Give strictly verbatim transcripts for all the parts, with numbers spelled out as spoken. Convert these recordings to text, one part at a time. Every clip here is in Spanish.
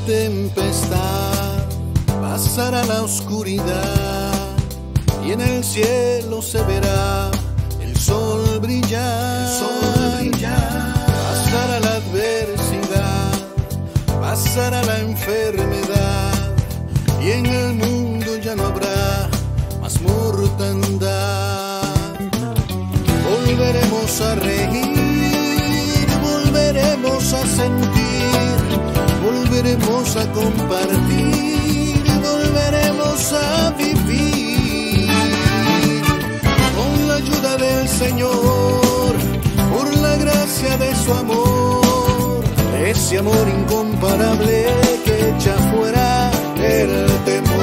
tempestad, pasará la oscuridad y en el cielo se verá el sol brillar. El sol brillar. Pasará la adversidad, pasará la enfermedad y en el mundo ya no habrá más mortandad. Volveremos a reír, volveremos a sentir, volveremos a compartir, volveremos a vivir con la ayuda del Señor, por la gracia de su amor, ese amor incomparable que echa fuera el temor.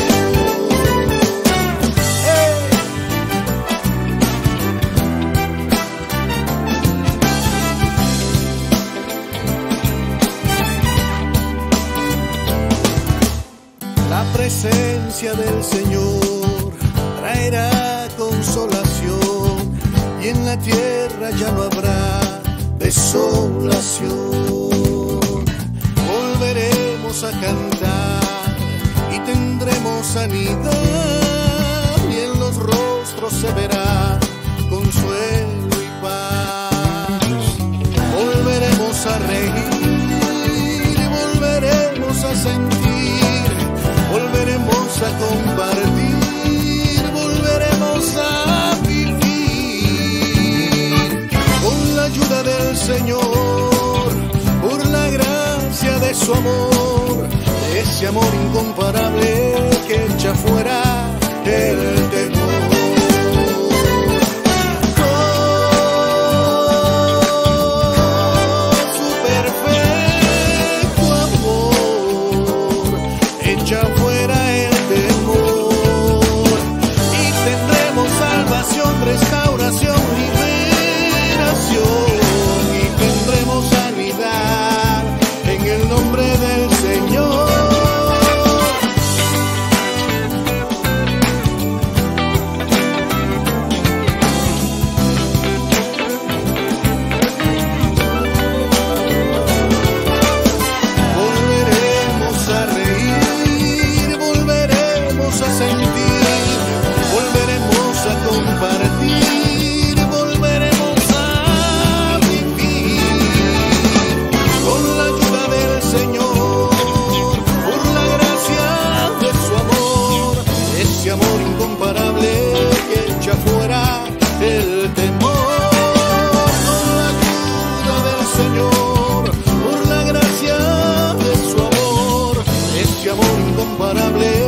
La presencia del Señor traerá consolación y en la tierra ya no habrá desolación. Volveremos a cantar y tendremos sanidad y en los rostros se verá consuelo y paz. Volveremos a reír y volveremos a sentir, volveremos a compartir, volveremos a vivir con la ayuda del Señor, por la gracia de su amor, ese amor incomparable que echa fuera el temor. Echa fuera el temor y tendremos salvación, restauración, liberación y tendremos sanidad en el nombre del Señor. Volveremos a reír, volveremos a sentir, volveremos a compartir, volveremos a vivir con la ayuda del Señor, por la gracia de su amor, ese amor incomparable que echa fuera el temor. Con la ayuda del Señor, por la gracia de su amor, ese amor incomparable